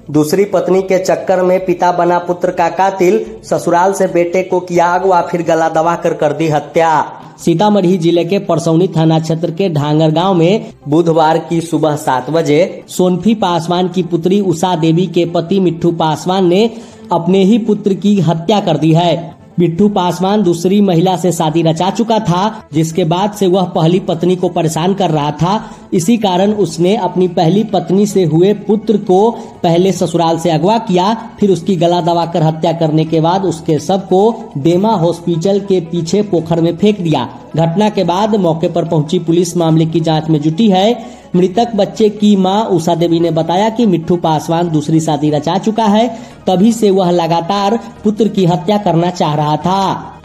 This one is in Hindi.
दूसरी पत्नी के चक्कर में पिता बना पुत्र का कातिल, ससुराल से बेटे को किया अगवा फिर गला दबाकर कर दी हत्या। सीतामढ़ी जिले के परसौनी थाना क्षेत्र के ढांगर गांव में बुधवार की सुबह 7 बजे सोनफी पासवान की पुत्री उषा देवी के पति मिट्ठू पासवान ने अपने ही पुत्र की हत्या कर दी है। मिट्ठू पासवान दूसरी महिला से शादी रचा चुका था, जिसके बाद से वह पहली पत्नी को परेशान कर रहा था। इसी कारण उसने अपनी पहली पत्नी से हुए पुत्र को पहले ससुराल से अगवा किया, फिर उसकी गला दबाकर हत्या करने के बाद उसके शव को डेमा हॉस्पिटल के पीछे पोखर में फेंक दिया। घटना के बाद मौके पर पहुंची पुलिस मामले की जांच में जुटी है। मृतक बच्चे की मां उषा देवी ने बताया कि मिट्ठू पासवान दूसरी शादी रचा चुका है, तभी से वह लगातार पुत्र की हत्या करना चाह रहा था।